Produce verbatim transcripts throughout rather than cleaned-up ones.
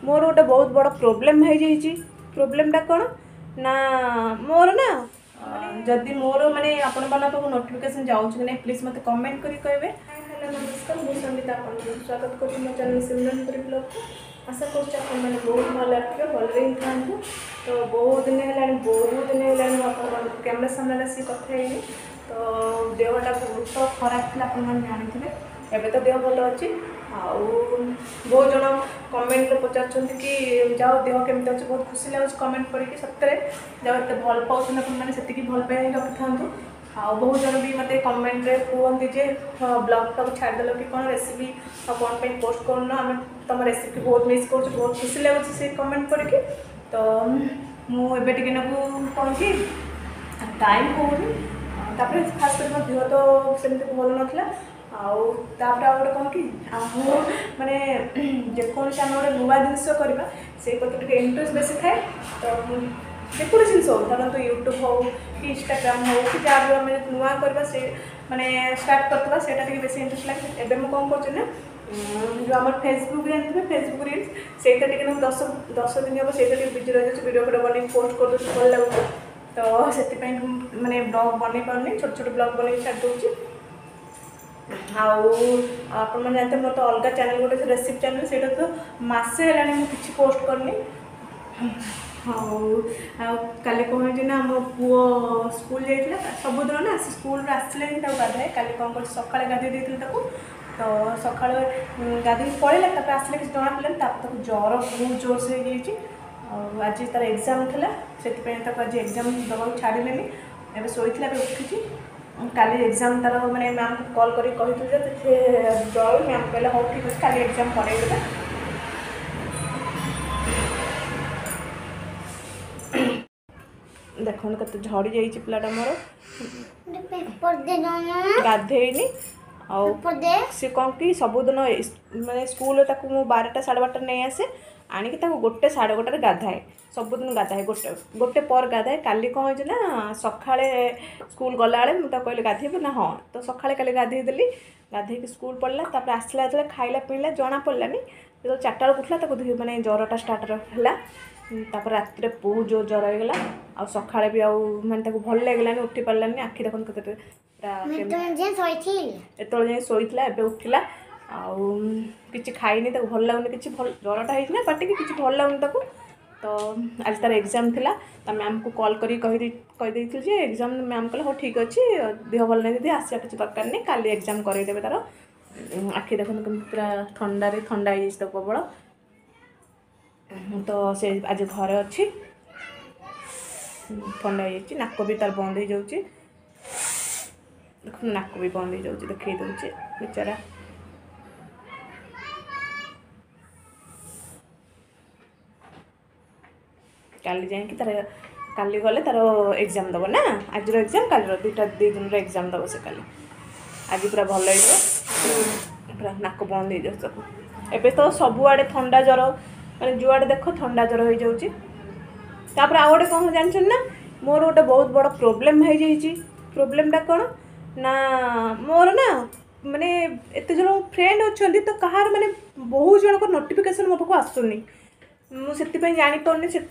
मोर गोटे बहुत बड़ प्रोब्लेम हो जाइए। प्रोब्लेमटा कौन ना मोर ना जदि मोर माने आपण मानक नोटिफिकेशन जाऊँ कि नहीं प्लीज मत कमेंट करी कहबे। हेलो नमस्कार, मुझे संगीता आपन स्वागत कर मो चैनल सिमरनपुरी ब्लॉग को। आशा कर मैंने बहुत भल थे भले ही था। तो बहुत दिन है बहुत दिन है कैमेरा सामने आसी कथा है। तो देहटा बहुत खराब थी आप जानी एवं तो देह भल अच्छी। आउ बहुत जन कमेंट पचार कि जाओ देह केमती अच्छे बहुत खुशी लगे कमेंट पढ़ी सतरे जाओ एत भल पाँच मैंने से भल पाई रखी था। आ बहुत जन भी मत कमेंट कहते जे ब्लॉग टाक छाड़देल कि कौन रेसिपी कौन पे पोस्ट कर आम तुम रेसिपी बहुत मिस कर बहुत खुशी लगुच से कमेंट पढ़ी। तो मुझे टे कौन कि टाइम होनी तापर खास कर देह तो सेमती भल नाला। आउे गोटे कौन कि माने जेकोसी आम गोटे नुआ जिनस करवा से प्रति इंटरेस्ट बेसी थाए। तो जेको जिन हो धरत यूट्यूब हो कि इंस्टाग्राम हो कि जहाँ भी आम नुआ करवा से माने स्टार्ट करवा से बेसी इंटरेस्ट लगे। एवं मुझे कौन कर जो आम फेसबुक जानते हैं फेसबुक रील्स से दस दस दिन हम से बिजी रही वीडियो वीडियो बन पोस्ट कर दूसरी भल लगे। तो से माने ब्लॉग बन पारे छोट छोट ब्लॉग बन छाड़ दूसरी। आप जानते मोर तो अलग चैनल गोटे रेसिपी चैनल से तो मसे है कि पोस्ट करनी। काली कौन ना मो पुओ स्कूल जाइए सबुदिन ना स्कूल आसले गाधाए काली कौन कर सका गाधे देती तो सका गाधे पड़ेगा तक आसले कि जना पड़े ज्वर बहुत जोर से हो आज तार एग्जाम थी से आज एग्जाम दबा छाड़े एवं शोला उठी काली एग्जाम तार मैंने मैम को कॉल कर जल मैम कहला हाँ ठीक अच्छे काली एग्जाम पड़ेगा। देखो कत झड़ी जाइए पिलाटा मोर गाधेनी सी कौन कि सबुदिन माने स्कूल ताकू मु बारटा साढ़े बारटा नहीं आसे आणिकी ताकू गोटे साढ़े गोटे गाधाए सबुदिन गाधाए गोटे गोटे पर गाधाए। काली कौन हो ना सका स्कूल गला मुझे कहली गाधेबू ना हाँ तो सका काली गाधे देली गाधे स्कूल पढ़ला तापर आसला जो खाइला पीला जना पड़लानी जो चार्टा उठला मैंने ज्वरटा स्टार्ट है। तापर रात बहुत जोर ज्वर होगला आ सका भी आने भल लगलानी उठी पारानी आखि देखो कते एत शोला एवं उठला कि खाईनी भल लगुनि कि ज्वरटा है पार्टी कि भल लगुनि ताको। तो आज तार एग्जाम थिला ता मैम को कॉल करी कही जे एग्जाम मैम कहला हाँ ठीक अच्छे देह भल नहीं दीदी आसा किसी दरकार नहीं काली एग्जाम करदेवे। तार आखि देखो पूरा ठंडारे ठंडा हो तो प्रबल। तो से आज घरे अच्छी ठंडा हो नाक भी तार बंद हो जाऊँगी देख नाक भी बंद हो जाऊँगी देखी दूचे बेचारा। काली जाए तार काली गले तार एग्जाम दब ना आज एग्जाम काली दुटा दी दिन एग्जाम दब से काली आज पूरा भल पूरा नाक बंद हो जाए सब एवं तो सबुआड़े ठंडा ज्वर मैंने जुआड़े देख ठंडा ज्वर हो जाऊँगी। तापर आउ गोटे कौन जानते ना मोर गोटे बहुत बड़ प्रोब्लेम हो जाइए। प्रोब्लेमटा कौन ना मोर ना माने एत जन फ्रेंड अच्छा तो कहार माने बहुत जन को नोटिफिकेशन मो पाक आसुनी मुझे जापारे से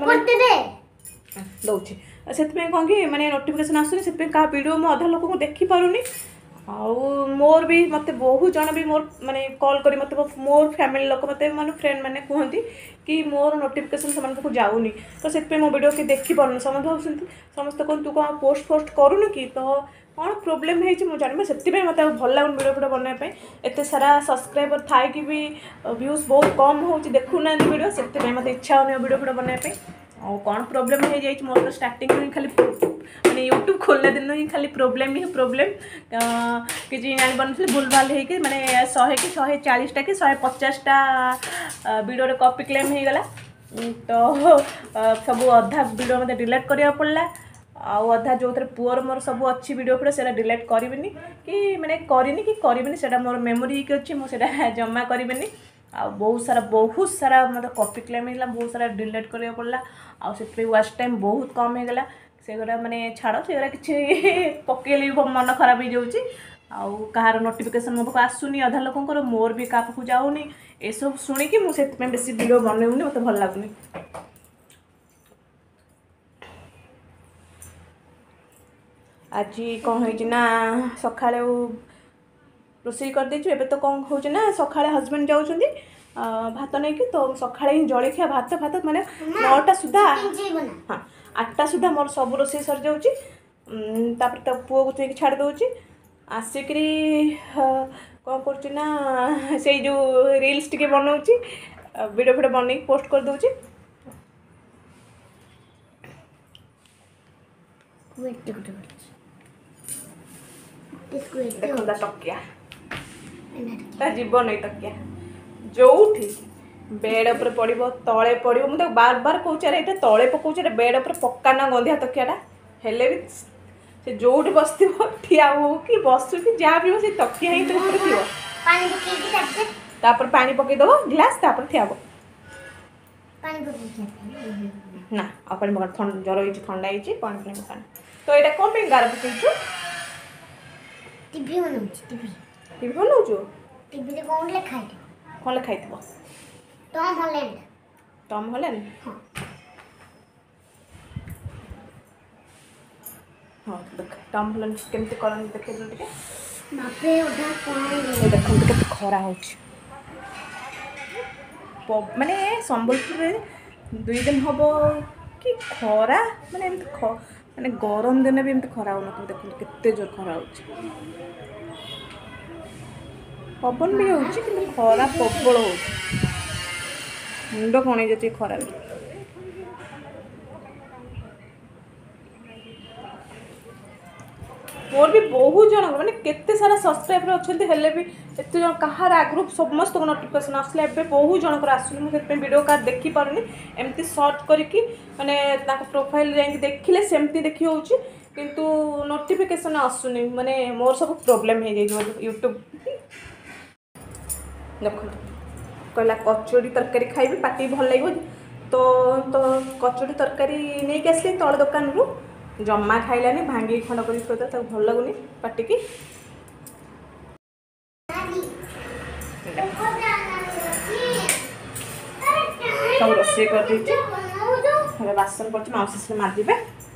दौर से कौन कि मैंने नोटिफिकेशन आसुनी से क्या वीडियो मैं अधा लोक देखी पारूनी। आउ मोर भी मत बहुत जन भी मोर माने कॉल करी मत मोर फैमिली लोक मत माने फ्रेंड मैंने कहती कि मोर नोटिफिकेशन से जाऊनी तो से मो वीडियो कि देखी पारूनी समझ भाव समस्त कौन तू कौन पोस्ट पोस्ट करूनु कि तो कौन प्रोब्लेम है मुझे जानी से मत भल लगुन वीडियो वीडियो बनवाई एत सारा सब्सक्राइबर थाई कि भी व्यूज बहुत कम हो देखुना वीडियो से मत इच्छा होनी वीडियो वीडियो बनवाई और कौन प्रोब्लेम हो जाए मोर तो स्टार्टिंग ही खाली मैंने यूट्यूब खोलने दिन ही खाली प्रोब्लेम ही प्रोब्लेम कि जानी पारे भूल भाल हो मैंने शहे कि शहे चालीसटा कि शहे पचासटा वीडियो कॉपी क्लेम हो गला। तो सब अधा वीडियो मत डिलीट करा पड़ा आउ अधा जो थे पुअर मोर सब अच्छी वीडियो फिर से डिलीट करी कि मैंने करी कि करी से मोर मेमोरी कि अच्छी मुझे जमा करी आ बहुत सारा बहुत सारा मतलब कॉपी क्लेम होगा बहुत सारा डिलीट करा पड़ा आउ से वाच टाइम बहुत कम होगला से गुरा माने छाड़ से गुरा किसी पकेली मन खराब हो जाऊँगी आउ कहार नोटिफिकेशन मो पाक आसुनी अधा लोकंर मोर भी क्या पाक जाऊनी ए सब शुणिकी मुझे बेसी वीडियो बनौनी मत भल लगुनि। आज कौन होना सका रोषे कर देचु एबे तो कौन हो ना सका हजबैंड जाऊँ भात नहीं कि तो सका ही जलखिया भात भात माने नौटा सुधा हाँ आठटा सुधा मोर सब रोषे सर जाऊँपर तो पुओ को थी छाड़ दूँ आसिक कौन कर से जो रील्स टिके बनाऊँगी वीडियो वीडियो बन पोस्ट कर दूँ। देखो तकिया जीवन नहीं तकिया जो बेड उपर पड़ो तले पड़ो मुझे बार बार कौचे ये तले पकाचे बेड उपर पक्का ना गंधिया तकियाटा हेले भी से जो बस ठिया हो कि बसु कि जहाँ भी हो से तकिया ही थी तापर पानी पकईदेव ग्लास तापर ठिया ना आ पानी पका जर हो ठंडा हो पानी पानी पका तो यहाँ कौन गार पकईचु टीवी बनाऊँ टीवी टीवी बनाऊँ टीवी रे कौन लिखा है कौन लिखाई थो टॉम हॉलैंड टॉम हॉलैंड हाँ हाँ देख टॉम हॉलैंड केमती करन देखे दो टिके बापरे ओडा कोन देखो के खरा हो माने संबलपुर रे दुई दिन हम कि खरा माने एमती माने गरम दिन भी एमती खरा हो देखो केते जोर खरा हो पवन भी हो खरा प्रबल हो मुंड कण जाती खरा मोर भी बहुत जन मैंने केते सारा सब्सक्राइबर अच्छा हेल्ले भी एत जन कहार आगु समस्त नोटिफिकेशन आसला ए बहुत जनकर आसुनी मुझे वीडियो कार्ड देखी पारुनी एमती सर्च करके माने प्रोफाइल जाइए देखिले सेमती देखी हो किंतु नोटिफिकेशन आसुनी माने मोर सब प्रॉब्लम हो जाए यूट्यूब देख कहला कचौड़ी तरकारी खाइबी पाटी भल लगे तो तो कचौड़ी तरकारी नहीं आसली तल दुकान रू जमा खाइलानी भांगी खंड कर भल लगुनि पाटी की सब रोषे कर बासन पड़े माउसी से माजिबे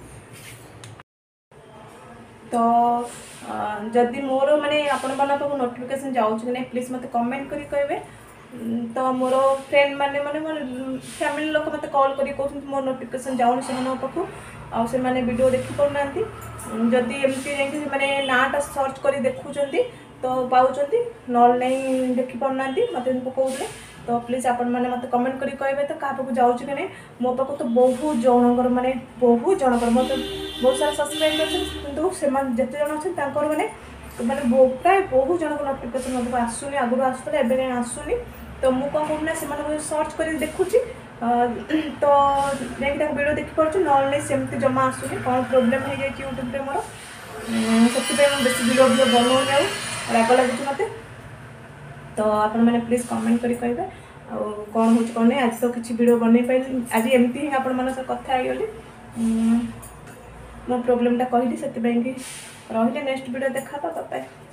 तो जदि मोर माने आपण मन पाक नोटिफिकेशन जाऊँ कि नहीं प्लीज मत कमेंट करी कहबे तो मोर फ्रेंड माने माने मोर फैमिली लोक मत कॉल करी कहउछन मोर नोटिफिकेशन जाऊँ से मन पाक आ से माने वीडियो देखि पड़ना जदि एमती जाकि माने नाटा सर्च करी देखुचंती तो पाउचंती नल नहीं देखि पड़ना मत कहूले तो प्लीज आपण मैंने मत कमेंट करी कहबे तो क्या पाक जाऊँ कि नहीं मो पाक तो बहुत जनकर माने बहुत जनकर मत बहुत सारा सब्सक्राइब कर से जिते जन अच्छे मैंने माने प्राय बहुत जन नोटिफिकेशन मतलब आसुनी आगुरी आसूला एवं कहीं आसुनी तो मुझे कौन कहूँ से सर्च कर देखुची तो जाकि वीडियो देखिपुर ना सेमती जमा आसुनी कौन प्रोब्लेम हो जाए यूट्यूब मोर से बेस वीडियो वीडियो बनाऊनी राग लगे मत तो आपण मैंने प्लीज कमेंट करी कहबे आ कौन हो कौन नहीं आज तो किसी वीडियो बन पाइल आज एमती ही आपण मन कथा गली मो प्रोब्लेमटा कहली से रही नेक्स्ट वीडियो देखा बाय।